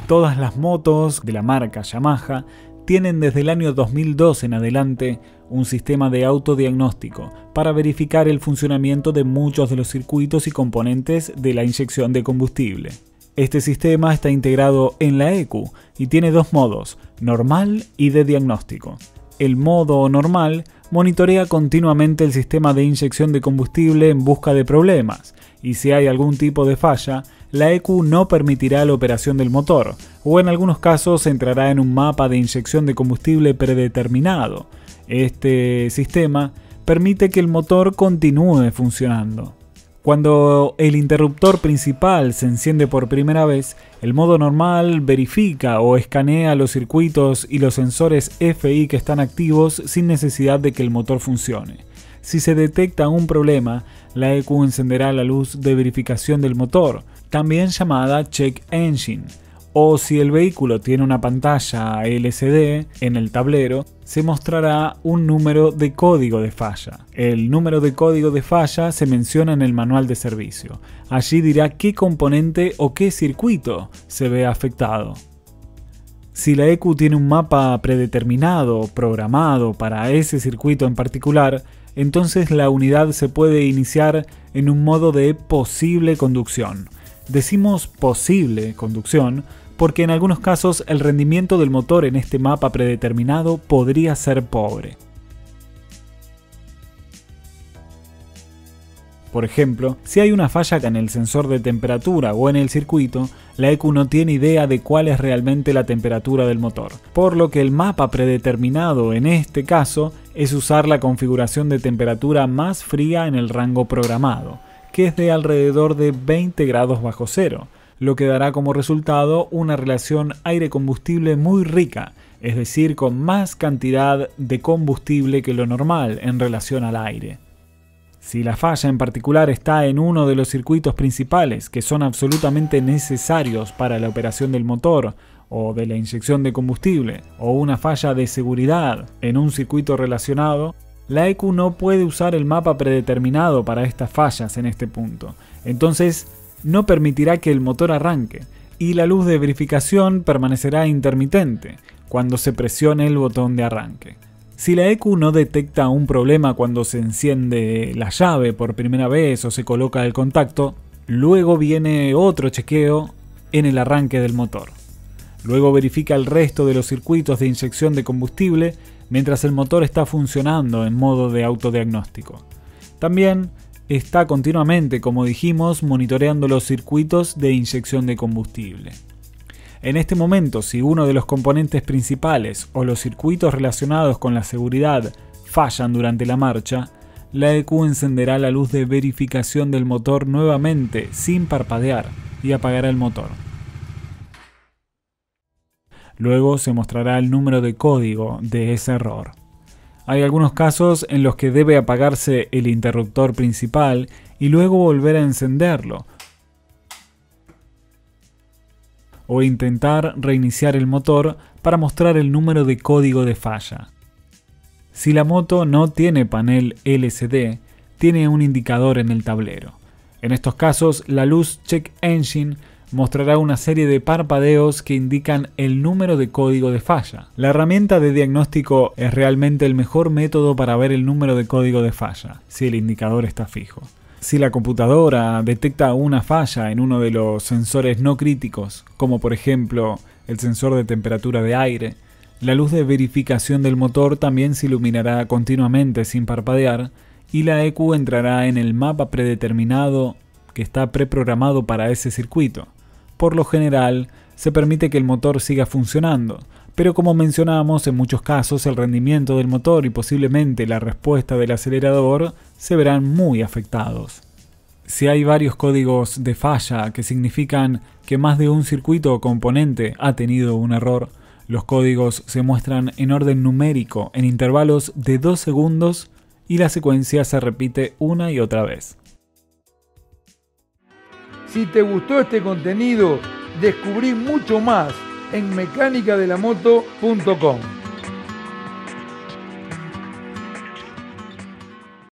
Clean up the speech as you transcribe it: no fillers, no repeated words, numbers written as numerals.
Todas las motos de la marca Yamaha tienen desde el año 2002 en adelante un sistema de autodiagnóstico para verificar el funcionamiento de muchos de los circuitos y componentes de la inyección de combustible. Este sistema está integrado en la ECU y tiene dos modos, normal y de diagnóstico. El modo normal monitorea continuamente el sistema de inyección de combustible en busca de problemas, y si hay algún tipo de falla, la ECU no permitirá la operación del motor, o en algunos casos entrará en un mapa de inyección de combustible predeterminado. Este sistema permite que el motor continúe funcionando. Cuando el interruptor principal se enciende por primera vez, el modo normal verifica o escanea los circuitos y los sensores FI que están activos sin necesidad de que el motor funcione. Si se detecta un problema, la ECU encenderá la luz de verificación del motor, también llamada Check Engine, o si el vehículo tiene una pantalla LCD en el tablero, se mostrará un número de código de falla. El número de código de falla se menciona en el manual de servicio. Allí dirá qué componente o qué circuito se ve afectado. Si la ECU tiene un mapa predeterminado, programado para ese circuito en particular, entonces la unidad se puede iniciar en un modo de posible conducción. Decimos posible conducción porque en algunos casos el rendimiento del motor en este mapa predeterminado podría ser pobre. Por ejemplo, si hay una falla en el sensor de temperatura o en el circuito, la ECU no tiene idea de cuál es realmente la temperatura del motor, por lo que el mapa predeterminado en este caso es usar la configuración de temperatura más fría en el rango programado, que es de alrededor de 20 grados bajo cero, lo que dará como resultado una relación aire-combustible muy rica, es decir, con más cantidad de combustible que lo normal en relación al aire. Si la falla en particular está en uno de los circuitos principales que son absolutamente necesarios para la operación del motor o de la inyección de combustible, o una falla de seguridad en un circuito relacionado, la ECU no puede usar el mapa predeterminado para estas fallas en este punto. Entonces, no permitirá que el motor arranque y la luz de verificación permanecerá intermitente cuando se presione el botón de arranque. Si la ECU no detecta un problema cuando se enciende la llave por primera vez o se coloca el contacto, luego viene otro chequeo en el arranque del motor. Luego verifica el resto de los circuitos de inyección de combustible mientras el motor está funcionando en modo de autodiagnóstico. También está continuamente, como dijimos, monitoreando los circuitos de inyección de combustible. En este momento, si uno de los componentes principales o los circuitos relacionados con la seguridad fallan durante la marcha, la ECU encenderá la luz de verificación del motor nuevamente sin parpadear y apagará el motor. Luego se mostrará el número de código de ese error. Hay algunos casos en los que debe apagarse el interruptor principal y luego volver a encenderlo, o intentar reiniciar el motor para mostrar el número de código de falla. Si la moto no tiene panel LCD, tiene un indicador en el tablero. En estos casos, la luz Check Engine mostrará una serie de parpadeos que indican el número de código de falla. La herramienta de diagnóstico es realmente el mejor método para ver el número de código de falla, si el indicador está fijo. Si la computadora detecta una falla en uno de los sensores no críticos, como por ejemplo el sensor de temperatura de aire, la luz de verificación del motor también se iluminará continuamente sin parpadear y la ECU entrará en el mapa predeterminado que está preprogramado para ese circuito. Por lo general, se permite que el motor siga funcionando, pero como mencionamos, en muchos casos el rendimiento del motor y posiblemente la respuesta del acelerador se verán muy afectados. Si hay varios códigos de falla que significan que más de un circuito o componente ha tenido un error, los códigos se muestran en orden numérico en intervalos de 2 segundos y la secuencia se repite una y otra vez. Si te gustó este contenido, descubrí mucho más en mecánicadelamoto.com.